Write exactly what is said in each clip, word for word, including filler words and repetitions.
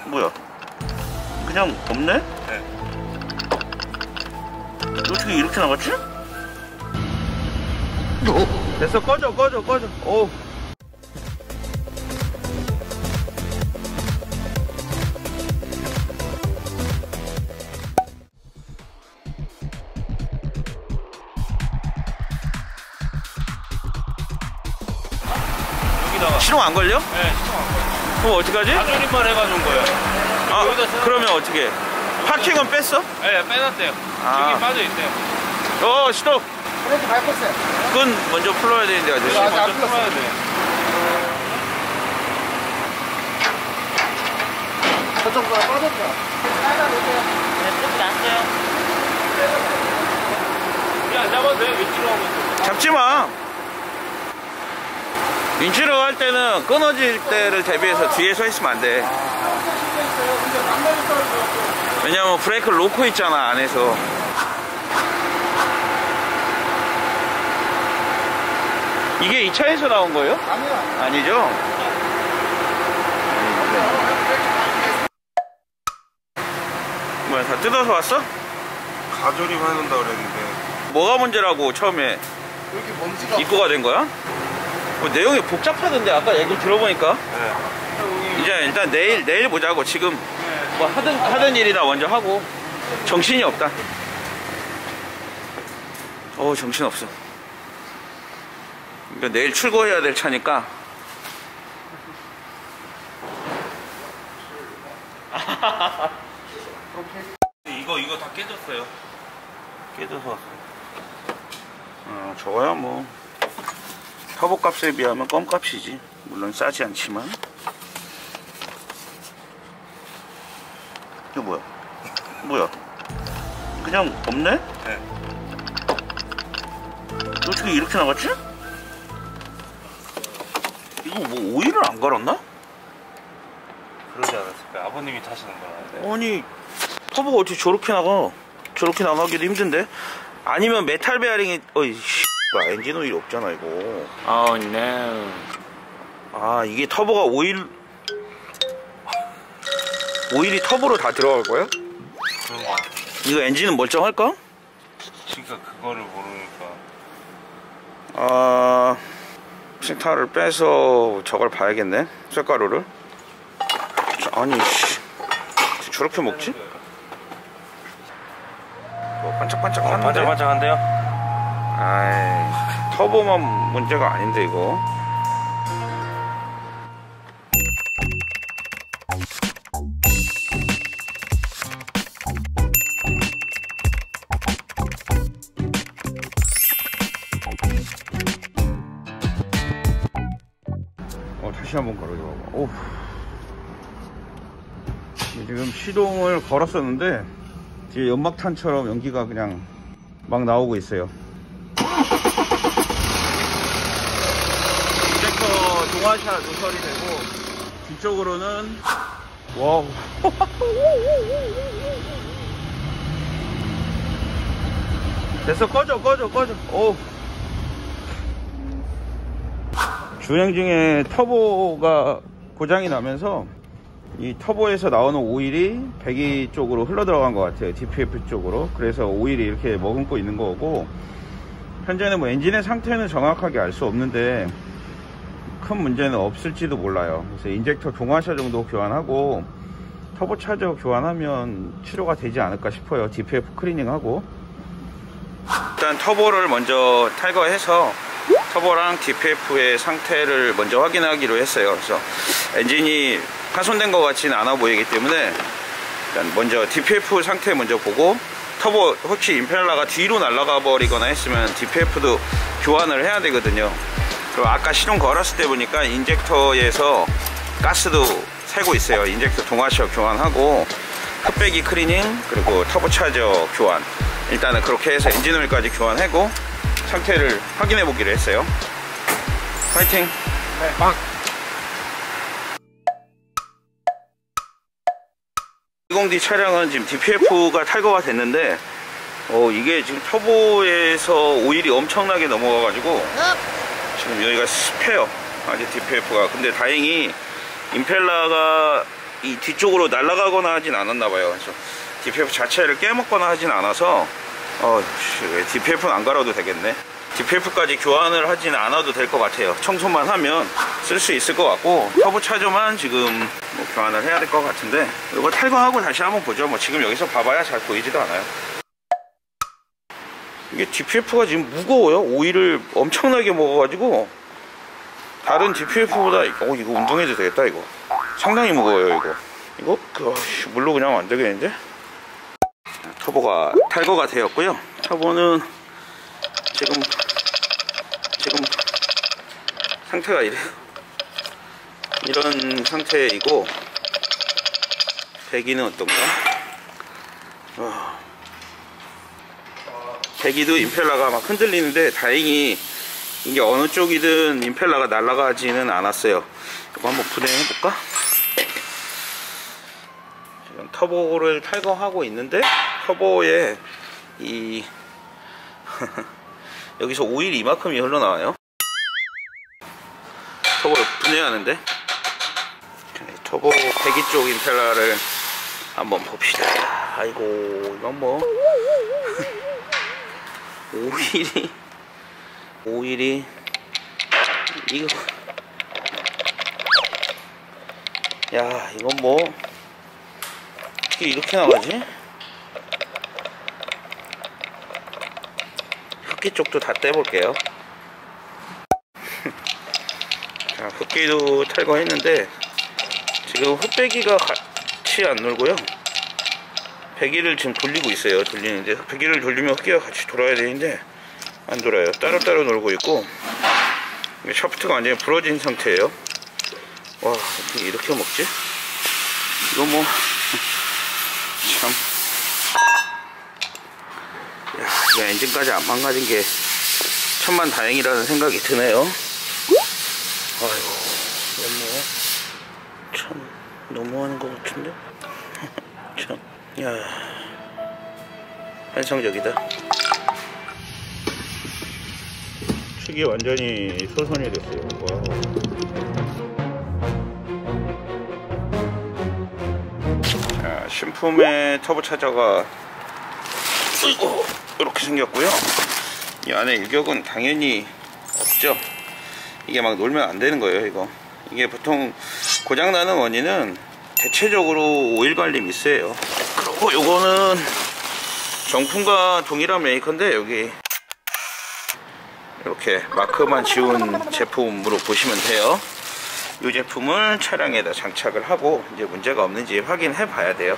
뭐야? 그냥 없네? 네. 어떻게 이렇게 나갔지? 됐어, 꺼져, 꺼져, 꺼져. 오. 여기다가 시동 안 걸려? 네, 시동 안 걸려. 그럼 어떡하지? 가조림만 해가지고 거예요. 아, 여기다 쓰는 그러면 어떻게? 파킹은 뺐어? 네, 빼놨대요. 아. 여기 빠져있대요. 어, 시동. 브레이크 밟았어요. 그건 먼저 풀어야 되는데, 아저씨. 아직 안 먼저 풀었어요. 풀어야 돼요. 저쪽 거에 빠졌죠? 빨아놓으세요. 네, 조금 났어요. 우리 안 잡아도 돼요. 왼쪽으로 하고 있어요. 잡지 마. 윈치로 할 때는 끊어질 때를 대비해서 뒤에 서 있으면 안 돼. 왜냐면 브레이크를 놓고 있잖아, 안에서. 이게 이 차에서 나온 거예요? 아니요. 아니죠? 뭐야, 다 뜯어서 왔어? 가조림 해놓는다 그랬는데. 뭐가 문제라고 처음에 이렇게 먼지가. 입고가 된 거야? 뭐 내용이 복잡하던데, 아까 얘기 들어보니까. 네. 이제 일단 내일 내일 보자고. 지금 뭐 하든 하든 일이나 먼저 하고. 정신이 없다. 어, 정신 없어. 그러니까 내일 출고해야 될 차니까. 이거 이거 다 깨졌어요. 깨져서 왔어요. 어, 저거야 뭐 터보 값에 비하면 껌 값이지. 물론 싸지 않지만. 이거 뭐야? 뭐야? 그냥 없네? 네. 어떻게 이렇게 나갔지? 이거 뭐 오일을 안 갈았나? 그러지 않았을까요? 아버님이 타시는 거라. 아니, 터보가 어떻게 저렇게 나가? 저렇게 나가기도 힘든데? 아니면 메탈 베어링이, 어이, 씨, 엔진 오일이 없잖아, 이거. Oh no. 아, 이게 터보가 오일, 오일이 터보로 다 들어갈 거야? 그런 거. 이거 엔진은 멀쩡할까? 그러니까 그거를 모르니까. 아, 식타를 빼서 저걸 봐야겠네. 쇳가루를. 아니, 씨. 저렇게 먹지? 뭐 반짝반짝한데. 어, 반짝반짝한데요? 아이, 터보만 문제가 아닌데 이거. 어, 다시 한번 걸어줘봐. 오. 지금 시동을 걸었었는데 뒤에 연막탄처럼 연기가 그냥 막 나오고 있어요. 인젝터 동화샷 노설이 되고 뒤쪽으로는 와우. 됐어, 꺼져 꺼져 꺼져. 오. 주행 중에 터보가 고장이 나면서 이 터보에서 나오는 오일이 배기 쪽으로 흘러 들어간 것 같아요. 디피에프 쪽으로. 그래서 오일이 이렇게 머금고 있는 거고, 현재는 뭐 엔진의 상태는 정확하게 알 수 없는데 큰 문제는 없을지도 몰라요. 그래서 인젝터 동화샤 정도 교환하고 터보 차저 교환하면 치료가 되지 않을까 싶어요. 디피에프 클리닝하고. 일단 터보를 먼저 탈거해서 터보랑 디피에프의 상태를 먼저 확인하기로 했어요. 그래서 엔진이 파손된 것 같지는 않아 보이기 때문에 일단 먼저 디피에프 상태 먼저 보고, 터보 혹시 임펠러가 뒤로 날아가 버리거나 했으면 디피에프도 교환을 해야 되거든요. 그리고 아까 시동 걸었을 때 보니까 인젝터에서 가스도 새고 있어요. 인젝터 동화시어 교환하고 흡배기 클리닝, 그리고 터보 차저 교환, 일단은 그렇게 해서 엔진 오일까지 교환하고 상태를 확인해 보기로 했어요. 파이팅! 네, 빵! 이십 디 차량은 지금 디피에프가 탈거가 됐는데 어, 이게 지금 터보에서 오일이 엄청나게 넘어가 가지고 지금 여기가 습해요. 아직 디피에프가. 근데 다행히 임펠러가 이 뒤쪽으로 날아가거나 하진 않았나 봐요. 그래서 디피에프 자체를 깨먹거나 하진 않아서 어, 디피에프는 안 갈아도 되겠네. 디피에프까지 교환을 하진 않아도 될 것 같아요. 청소만 하면 쓸 수 있을 것 같고, 터보 차저만 지금 뭐 교환을 해야 될 것 같은데, 이거 탈거하고 다시 한번 보죠. 뭐 지금 여기서 봐봐야 잘 보이지도 않아요. 이게 디피에프가 지금 무거워요. 오일을 엄청나게 먹어가지고 다른 디피에프보다 어 이거 운동해도 되겠다. 이거 상당히 무거워요. 이거 이거 그, 어이씨, 물로 그냥 안 되겠는데. 터보가 탈거가 되었고요. 터보는 지금 지금 상태가 이래요. 이런 상태이고, 배기는 어떤가? 어. 배기도 임펠러가 막 흔들리는데 다행히 이게 어느 쪽이든 임펠러가 날아가지는 않았어요. 이거 한번 분해해 볼까? 지금 터보를 탈거하고 있는데, 터보에 이 여기서 오일이 이만큼이 흘러나와요. 터보를 분해하는데, 터보 배기 쪽 임펠러를 한번 봅시다. 아이고, 이건 뭐 오일이 오일이 이거 야 이건 뭐 어떻게 이렇게 나가지? 흡기 쪽도 다 떼볼게요. 자, 흡기도 탈거했는데 지금 흡배기가 같이 안 놀고요. 배기를 지금 돌리고 있어요. 돌리는데 배기를 돌리면 흡기가 같이 돌아야 되는데 안 돌아요. 따로따로 놀고 있고, 샤프트가 완전히 부러진 상태예요. 와, 어떻게 이렇게 먹지? 이거 뭐 참, 야, 이 엔진까지 안 망가진 게 천만 다행이라는 생각이 드네요. 아이고, 너무 참 너무하는 것 같은데. 참, 야, 환상적이다. 축이 완전히 소선이 됐어요. 와. 자, 신품의 터보 차저가 이렇게 생겼고요. 이 안에 일격은 당연히 없죠. 이게 막 놀면 안 되는 거예요. 이거 이게 보통 고장나는 원인은 대체적으로 오일 관리 미스예요. 그리고 요거는 정품과 동일한 메이커인데, 여기 이렇게 마크만 지운 제품으로 보시면 돼요. 이 제품을 차량에다 장착을 하고 이제 문제가 없는지 확인해 봐야 돼요.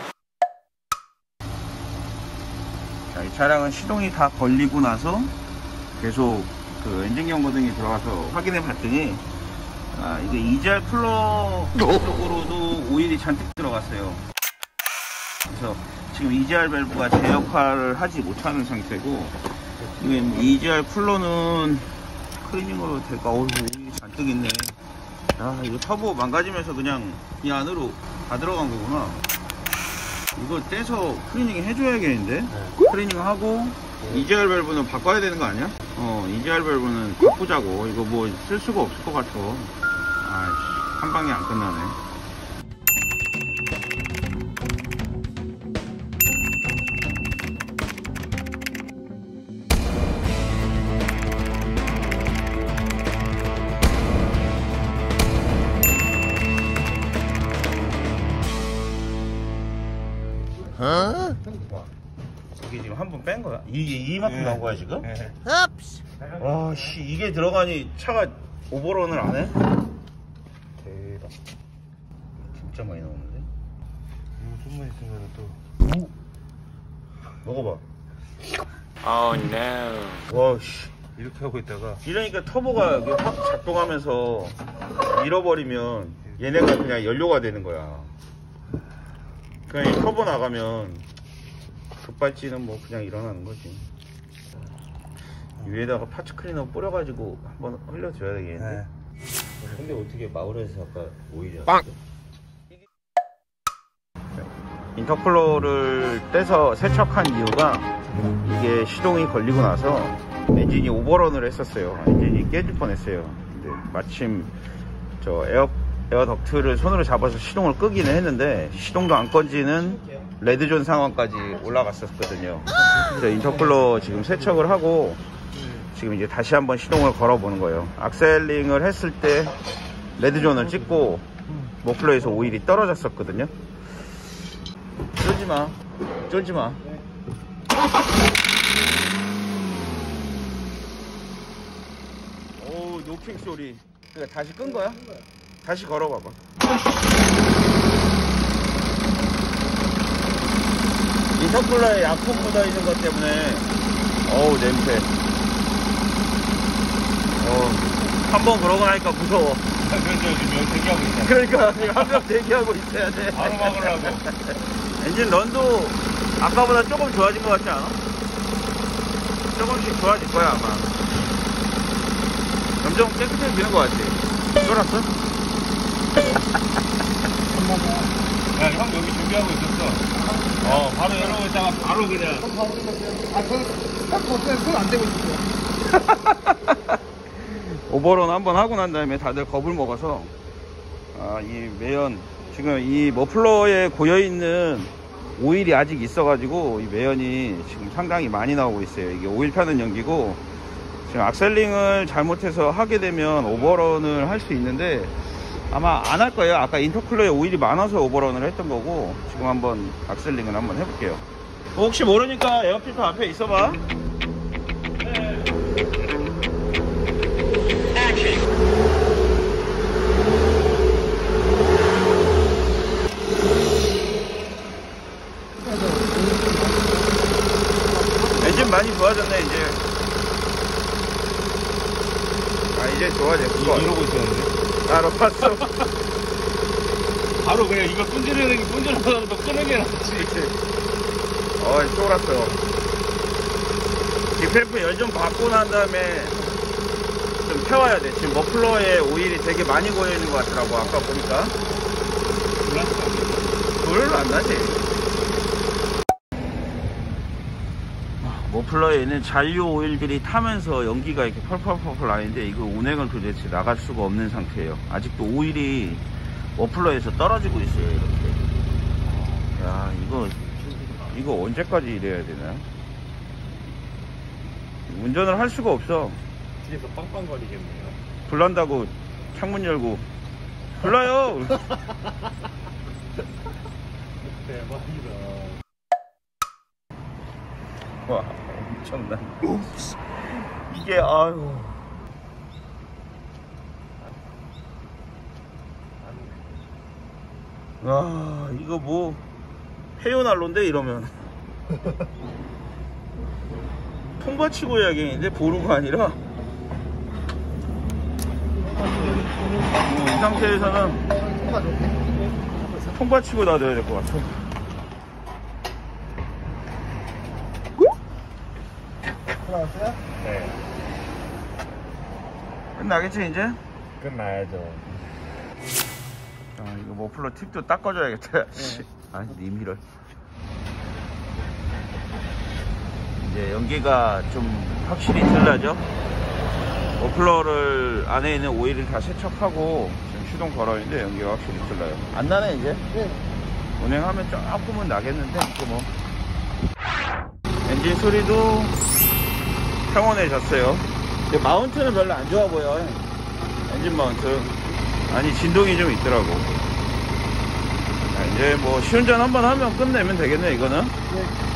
자, 이 차량은 시동이 다 걸리고 나서 계속 그 엔진 경고등이 들어가서 확인해 봤더니, 아, 이게 이지알 쿨러 쪽으로도 오일이 잔뜩 들어갔어요. 그래서 지금 이지알 밸브가 제 역할을 하지 못하는 상태고, 이지알 쿨러는 클리닝으로 될까? 어우, 오일이 잔뜩 있네. 아, 이거 터보 망가지면서 그냥 이 안으로 다 들어간 거구나. 이거 떼서 클리닝 해줘야겠는데? 네. 클리닝 하고, 네. 이지알 밸브는 바꿔야 되는 거 아니야? 어, 이지알 밸브는 바꾸자고. 이거 뭐 쓸 수가 없을 것 같아. 아이씨, 한 방에 안 끝나네. 어? 이게 지금 한 번 뺀 거야? 이게 이만큼 네. 나온 거야 지금? 네. 와, 씨, 이게 들어가니 차가 오버런을 안 해? 대박. 진짜 많이 나오는데? 이거 좀만 있으면 또. 오! 먹어봐. Oh no. 와, 씨. 이렇게 하고 있다가. 이러니까 터보가 확 작동하면서 잃어버리면 얘네가 그냥 연료가 되는 거야. 그냥 이 터보 나가면 급발진은 뭐 그냥 일어나는 거지. 위에다가 파츠 클리너 뿌려가지고 한번 흘려줘야 되겠는데. 네. 근데 어떻게 마을에서 아까 오일이 빵! 인터쿨러를 떼서 세척한 이유가, 이게 시동이 걸리고 나서 엔진이 오버런을 했었어요. 엔진이 깨질 뻔했어요. 근데 마침 저 에어 에어 덕트를 손으로 잡아서 시동을 끄기는 했는데 시동도 안 꺼지는 레드존 상황까지 올라갔었거든요. 그래서 인터쿨러 지금 세척을 하고 지금 이제 다시 한번 시동을 걸어보는 거예요. 악셀링을 했을 때 레드존을 찍고 머플러에서 오일이 떨어졌었거든요. 쫄지마, 쫄지마. 오, 노킹 소리. 그러니까 다시 끈 거야? 다시 걸어봐봐. 인터쿨러에 약품 묻어있는 것 때문에 어우 냄새. 어, 한번 그러고 나니까 무서워. 그래서 지금 여기 대기하고 있다. 그러니까 한 명 대기하고 있어야 돼. 바로 막으려고. 엔진 런도 아까보다 조금 좋아진 것 같지 않아? 조금씩 좋아질 거야 아마. 점점 깨끗해지는 것 같지? 쫄았어? 야, 형 여기 준비하고 있었어. 어, 바로 이러고 있다가 바로 그냥. 아, 저는 딱 없어요. 손안 대고 있어요. 오버런 한번 하고 난 다음에 다들 겁을 먹어서 아, 이 매연 지금 이 머플러에 고여있는 오일이 아직 있어가지고 이 매연이 지금 상당히 많이 나오고 있어요. 이게 오일 타는 연기고 지금 악셀링을 잘못해서 하게 되면 오버런을 할 수 있는데 아마 안 할 거예요. 아까 인터쿨러에 오일이 많아서 오버런을 했던 거고 지금 한번 악셀링을 한번 해볼게요. 혹시 모르니까 에어필터 앞에 있어봐. 엔진 많이 좋아졌네 이제. 아 이제 좋아졌어. 이러고 있었는데. 따로 봤어. 바로 그냥 이거 끈질르는 게 끈질러서 또 끄는 게 낫지. 어이 쫄았어. 디펠프 열 좀 받고 난 다음에 좀 태워야 돼. 지금 머플러에 오일이 되게 많이 고여있는 것 같더라고 아까 보니까. 별로 안 나지. 머플러에 있는 잔류 오일들이 타면서 연기가 이렇게 펄펄펄펄 나는데 이거 운행을 도대체 나갈 수가 없는 상태예요. 아직도 오일이 머플러에서 떨어지고 있어요 이렇게. 야 이거 이거 언제까지 이래야 되나? 운전을 할 수가 없어. 뒤에서 빵빵거리겠네요. 불난다고 창문 열고 불나요. 대박이다. 와 엄청나. 이게 아유. 와 이거 뭐 페요난로인데 이러면. 통과치고 해야겠는데 보루가 아니라. 음, 이 상태에서는 통과치고 놔둬야 될 것 같아. 나왔어요? 네. 끝나겠지 이제? 끝나야죠. 아 이거 머플러 팁도 닦아줘야겠다. 네. 아니 니미를 이제 연기가 좀 확실히 들나죠. 머플러를 안에 있는 오일을 다 세척하고 지금 시동 걸어있는데 연기가 확실히 들나요. 안 나네 이제. 네. 운행하면 조금은 나겠는데 또 뭐. 엔진 소리도 평온해졌어요. 근데 마운트는 별로 안 좋아 보여. 엔진 마운트. 아니 진동이 좀 있더라고. 자, 이제 뭐 시운전 한번 하면 끝내면 되겠네 이거는. 네.